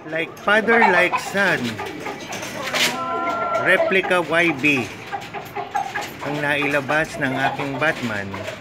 Like father, like son. Replica YB ang nailabas ng aking Batman